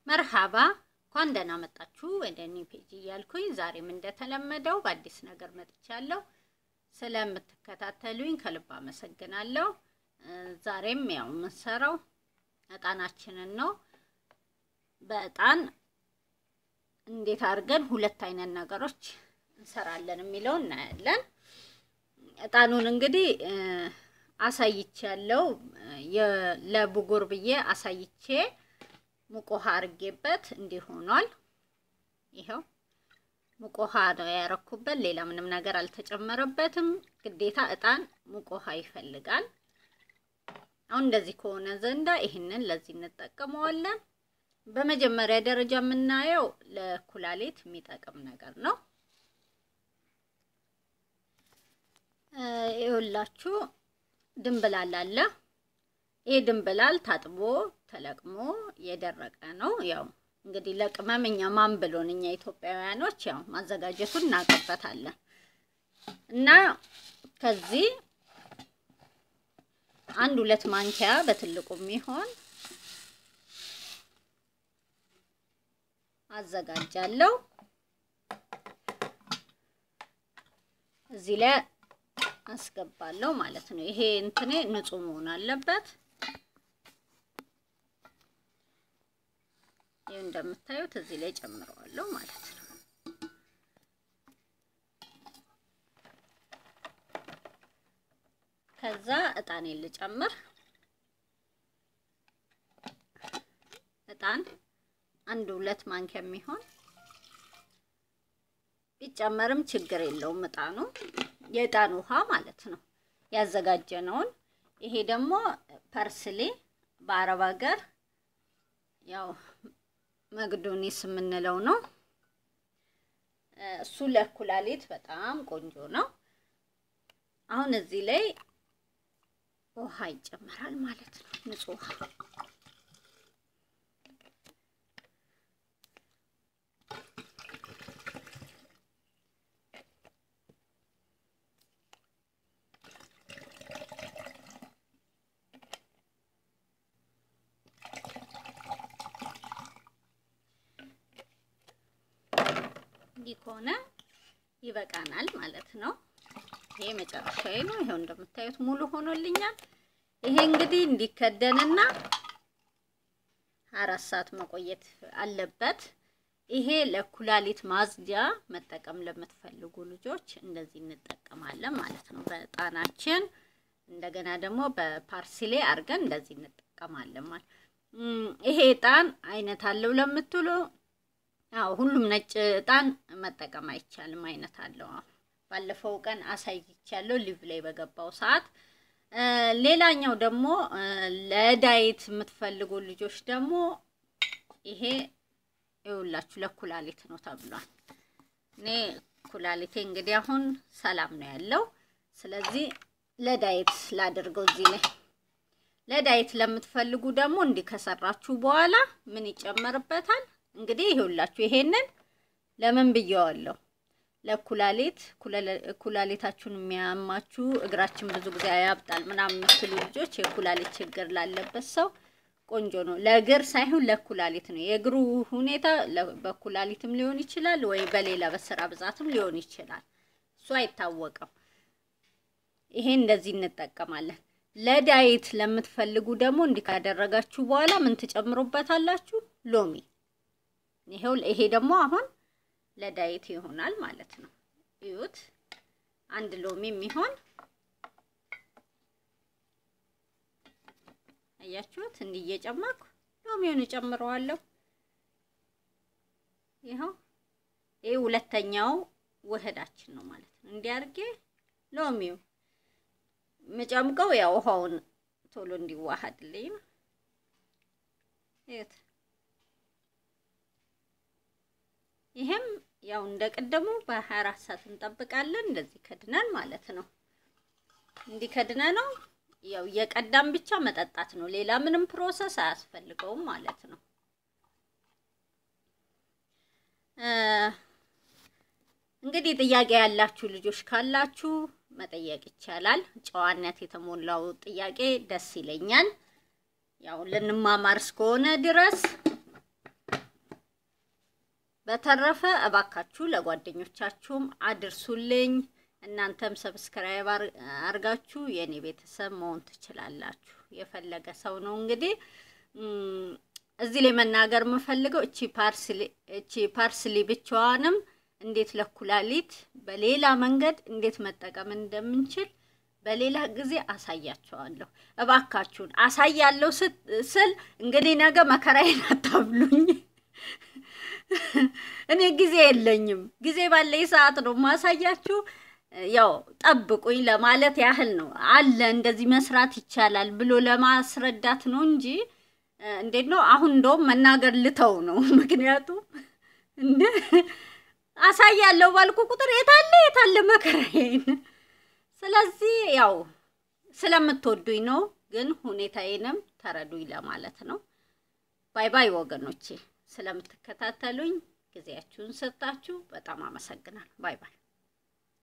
መርሃባ እንኳን ደህና መጣችሁ ወደ እኔ ፔጅ እያልኩኝ ዛሬም እንደተለመደው በአዲስ ነገር መጥቻለሁ። ስለምትከታተሉኝ ከልብ አመሰግናለሁ። ዛሬም ያው መሰራው እጣናችንን ነው። በእጣን እንዴት አድርገን ሁለት አይነት ነገሮች እንሰራለን የሚለው እናያለን። እጣኑን እንግዲህ አሳይቻለሁ ለቡጉር ብዬ አሳይቼ ሙቆሃ አርጌበት እንዲሆናል። ይሄው ሙቆሃ ነው ያረኩበት፣ ሌላ ምንም ነገር አልተጨመረበትም። ግዴታ እጣን ሙቆሃ ይፈልጋል። አሁን እንደዚህ ከሆነ ዘንዳ ይሄንን ለዚህ እንጠቀመዋለን። በመጀመሪያ ደረጃ የምናየው ለኩላሊት የሚጠቅም ነገር ነው። ይኸውላችሁ ድንብላል አለ። ይሄ ድንብላል ታጥቦ ተለቅሞ የደረቀ ነው። ያው እንግዲህ ለቅመምኛ ማን ብሎን እኛ ኢትዮጵያውያኖች ያው ማዘጋጀቱን እናቀበታለን እና ከዚህ አንድ ሁለት ማንኪያ በትልቁ የሚሆን አዘጋጃለሁ። እዚህ ላይ አስገባለሁ ማለት ነው። ይሄ እንትኔ ንጹህ መሆን አለበት። ይሄ እንደምታዩት እዚህ ላይ ጨምረዋለሁ ማለት ነው። ከዛ እጣኔን ልጨምር። እጣን አንድ ሁለት ማንኪያ የሚሆን ቢጨመርም ችግር የለውም። እጣኑ የእጣን ውሃ ማለት ነው ያዘጋጀነውን። ይሄ ደግሞ ፐርስሊ በአረብ ሀገር ያው መግዶኒስ የምንለው ነው። እሱ ለኩላሊት በጣም ቆንጆ ነው። አሁን እዚህ ላይ ውሃ ይጨመራል ማለት ነው፣ ንጹህ ውሃ። ይኮና ይበቃናል ማለት ነው። ይሄ መጨረሻዬ ነው። ይሄው እንደምታዩት ሙሉ ሆኖልኛል። ይሄ እንግዲህ እንዲከደንና 4 ሰዓት መቆየት አለበት። ይሄ ለኩላሊት ማጽጃ መጠቀም ለምትፈልጉ ልጆች እንደዚህ እንጠቀማለን ማለት ነው በእጣናችን። እንደገና ደግሞ በፓርሲሌ አርገን እንደዚህ እንጠቀማለን ማለት። ይሄ እጣን አይነት አለው ለምትሉ ሁሉም ነጭ እጣን መጠቀም አይቻልም፣ አይነት አለው። ባለፈው ቀን አሳይቻለሁ ሊቭ ላይ በገባው ሰዓት። ሌላኛው ደግሞ ለዳይት የምትፈልጉ ልጆች ደግሞ ይሄ ይውላችሁ ለኩላሊት ነው ተብሏል። እኔ ኩላሊቴ እንግዲህ አሁን ሰላም ነው ያለው። ስለዚህ ለዳይት ላድርገው እዚህ ላይ። ለዳይት ለምትፈልጉ ደግሞ እንዲከሰራችሁ በኋላ ምን ይጨመርበታል? እንግዲህ ይኸውላችሁ ይሄንን ለምን ብየዋለሁ? ለኩላሊት ኩላሊታችሁን የሚያማችሁ እግራችን ብዙ ጊዜ ያብጣል ምናምን የምትሉ ልጆች የኩላሊት ችግር ላለበት ሰው ቆንጆ ነው። ለእግር ሳይሆን ለኩላሊት ነው። የእግሩ ሁኔታ በኩላሊትም ሊሆን ይችላል ወይ በሌላ በስራ ብዛትም ሊሆን ይችላል፣ እሱ አይታወቅም። ይሄ እንደዚህ እንጠቀማለን። ለዳይት ለምትፈልጉ ደግሞ እንዲህ ካደረጋችሁ በኋላ ምን ትጨምሩበታላችሁ? ሎሚ። ይሄ ደግሞ አሁን ለዳይት ይሆናል ማለት ነው። እዩት፣ አንድ ሎሚ የሚሆን አያችሁት? እንዲህ እየጨመርኩ ሎሚውን እጨምረዋለሁ። ይሄ ሁለተኛው ውህዳችን ነው ማለት ነው። እንዲህ አድርጌ ሎሚው መጨምቀው ያው ውሃውን ቶሎ እንዲዋሃድልኝ ነው። ይሄም ያው እንደቀደሙ በ24 ሰዓት እንጠብቃለን። እንደዚህ ከድነን ማለት ነው። እንዲከድነ ነው ያው የቀዳም ብቻ መጠጣት ነው። ሌላ ምንም ፕሮሰስ አያስፈልገውም ማለት ነው። እንግዲህ ጥያቄ ያላችሁ ልጆች ካላችሁ መጠየቅ ይቻላል። ጨዋነት የተሞላው ጥያቄ ደስ ይለኛል። ያው ለንማማር እስከሆነ ድረስ በተረፈ እባካችሁ ለጓደኞቻችሁም አድርሱልኝ እናንተም ሰብስክራይብ አርጋችሁ የኔ ቤተሰብ መሆን ትችላላችሁ የፈለገ ሰው ነው እንግዲህ እዚህ ላይ መናገር የምፈልገው እቺ ፓርስሊ ብቻዋንም እንዴት ለኩላሊት በሌላ መንገድ እንዴት መጠቀም እንደምንችል በሌላ ጊዜ አሳያችኋለሁ እባካችሁን አሳያለሁ ስል እንግዲህ ነገ መከራዬን አታብሉኝ እኔ ጊዜ የለኝም ጊዜ ባለኝ ሰዓት ነው ማሳያችሁ ያው ጠብቁኝ ለማለት ያህል ነው አለ እንደዚህ መስራት ይቻላል ብሎ ለማስረዳት ነው እንጂ እንዴት ነው አሁን እንደው መናገር ልተው ነው ምክንያቱም አሳያለሁ ባልኩ ቁጥር የታለ መከራዬን ስለዚህ ያው ስለምትወዱኝ ነው ግን ሁኔታዬንም ተረዱኝ ለማለት ነው ባይ ባይ ወገኖቼ ስለምትከታተሉኝ ጊዜያችሁን ሰጣችሁ በጣም አመሰግናለሁ ባይ ባይ